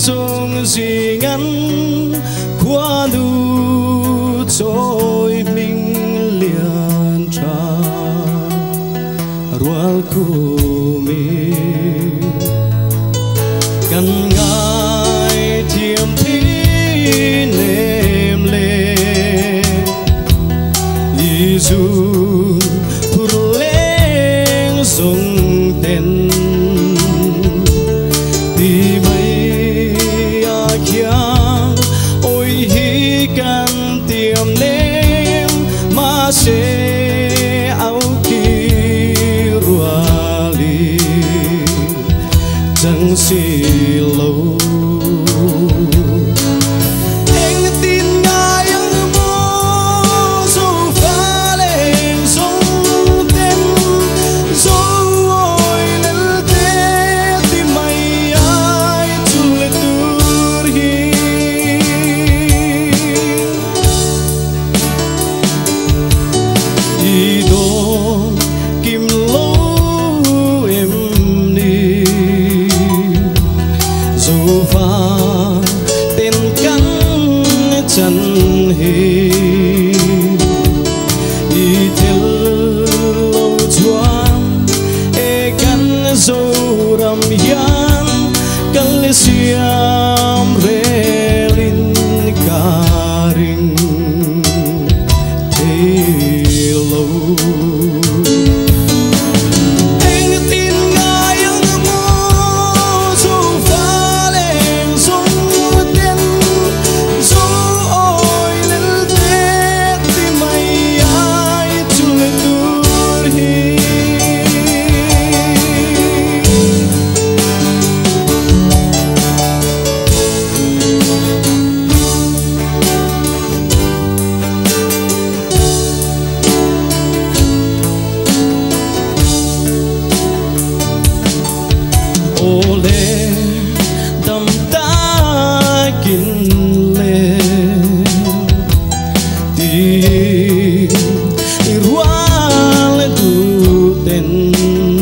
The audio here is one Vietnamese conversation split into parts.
sông gì ngắn qua đủ trôi mình liền trả rual của mình cần ngài thiềm thi nêm lệ lý du phur lên sông tên đi mây akiang ôi hi can tiềm nêm mà sẽ áo kỳ ruali chẳng xì lâu chân hi đi theo lâu chuan e kan zo ram yan kan siam relin karing te lâu ole dam ta kin le ti irwal du ten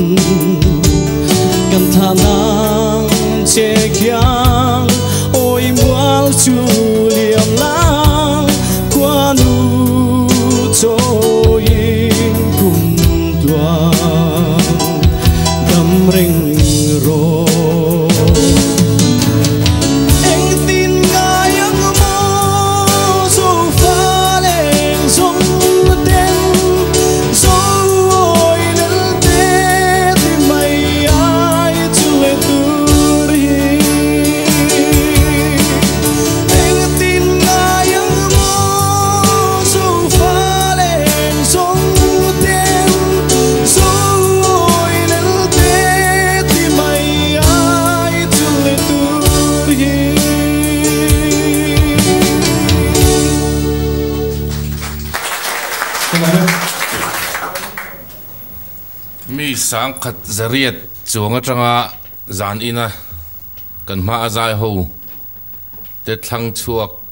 kan thanang che kyang oi mual chu liam lang qua nu cho yin kum tua dam ring ro anh tin ngài ang mo so pha lên sông tên so ôi lên thế thì mày ai chưa tur hi anh tin ngài ang mo so pha lên sông tên so ôi lên thế thì mày ai chưa tur hi mi sang khat zariat chuanga tanga zan ina kan ma azai ho te thlang chuak